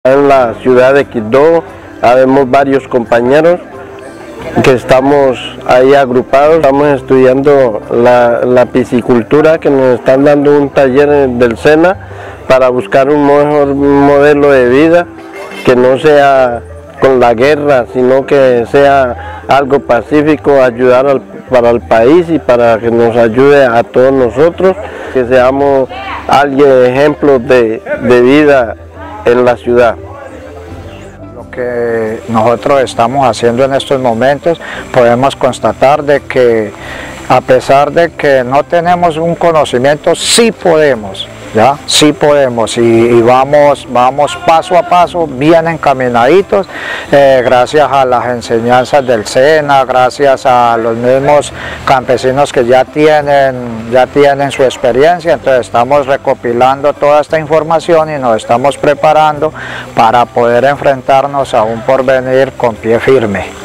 En la ciudad de Quibdó habemos varios compañeros que estamos ahí agrupados, estamos estudiando la piscicultura, que nos están dando un taller del SENA para buscar un mejor modelo de vida, que no sea con la guerra, sino que sea algo pacífico, ayudar para el país y para que nos ayude a todos nosotros, que seamos alguien ejemplos de vida en la ciudad. Lo que nosotros estamos haciendo en estos momentos, podemos constatar de que a pesar de que no tenemos un conocimiento, sí podemos. ¿Ya? Sí podemos y vamos paso a paso, bien encaminaditos, gracias a las enseñanzas del SENA, gracias a los mismos campesinos que ya tienen su experiencia. Entonces estamos recopilando toda esta información y nos estamos preparando para poder enfrentarnos a un porvenir con pie firme.